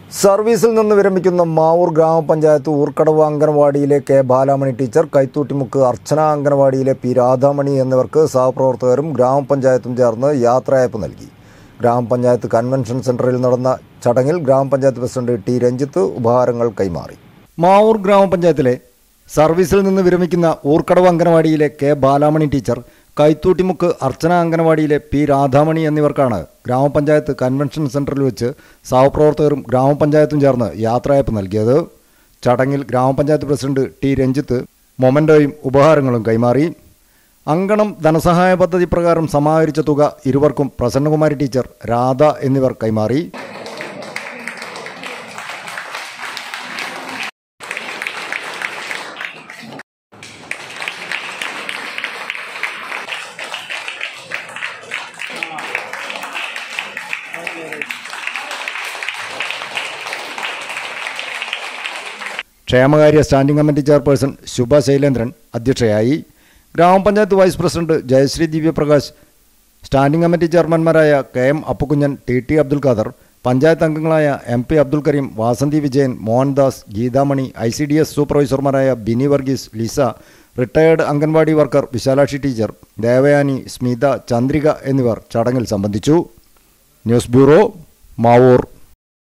സർവീസിൽ നിന്ന് വിരമിക്കുന്ന മാവൂർ ഗ്രാമപഞ്ചായത്ത് ഊർക്കടവ് അംഗനവാടിയിലെ കെ ബാലാമണി ടീച്ചർ, കൈത്തൂട്ടിമുക്ക് അർച്ചന അംഗനവാടിയിലെ പി രാധാമണി എന്നിവർക്ക് സഹപ്രവർത്തകരും ഗ്രാമപഞ്ചായത്തും ചേർന്ന് യാത്രയയപ്പ് നൽകി. ഗ്രാമപഞ്ചായത്ത് കൺവെൻഷൻ സെന്ററിൽ നടന്ന ചടങ്ങിൽ ഗ്രാമപഞ്ചായത്ത് പ്രസിഡന്റ് ടി രഞ്ജിത്ത് ഉപഹാരങ്ങൾ കൈമാറി. മാവൂർ ഗ്രാമപഞ്ചായത്തിലെ സർവീസിൽ നിന്ന് വിരമിക്കുന്ന ഊർക്കടവ് അംഗനവാടിയിലെ കെ ബാലാമണി ടീച്ചർ, കൈത്തൂട്ടിമുക്ക് അർച്ചന അംഗനവാടിയിലെ പി രാധാമണി എന്നിവർക്കാണ് ഗ്രാമപഞ്ചായത്ത് കൺവെൻഷൻ സെന്ററിൽ വെച്ച് സഹപ്രവർത്തകരും ഗ്രാമപഞ്ചായത്തും ചേർന്ന് യാത്രയയപ്പ് നൽകിയത്. ചടങ്ങിൽ ഗ്രാമപഞ്ചായത്ത് പ്രസിഡന്റ് ടി രഞ്ജിത്ത് മൊമെന്റോയും ഉപഹാരങ്ങളും കൈമാറി. അങ്കണം ധനസഹായ പദ്ധതി പ്രകാരം സമാഹരിച്ച തുക ഇരുവർക്കും പ്രസന്നകുമാരി ടീച്ചർ, രാധ എന്നിവർ കൈമാറി. ക്ഷേമകാര്യ standing committee chairperson Shubha Shailendran അധ്യക്ഷയായി. ഗ്രാമപഞ്ചായത്ത് vice president Jayasree Divyaprakash, standing committee ചെയർമാൻമാരായ K M Appukunjan, T Abdul Khader, panchayat അംഗങ്ങളായ MP അബ്ദുൽ കരീം, വാസന്തി വിജയൻ, മോഹൻദാസ്, ഗീതാമണി, ICDS സൂപ്പർവൈസർമാരായ Bini Varghese, Lisa, retired anganwadi worker Vishalakshi teacher, Devayani, Smitha, Chandrika എന്നിവർ ചടങ്ങിൽ സംബന്ധിച്ചു. News bureau, Mavoor.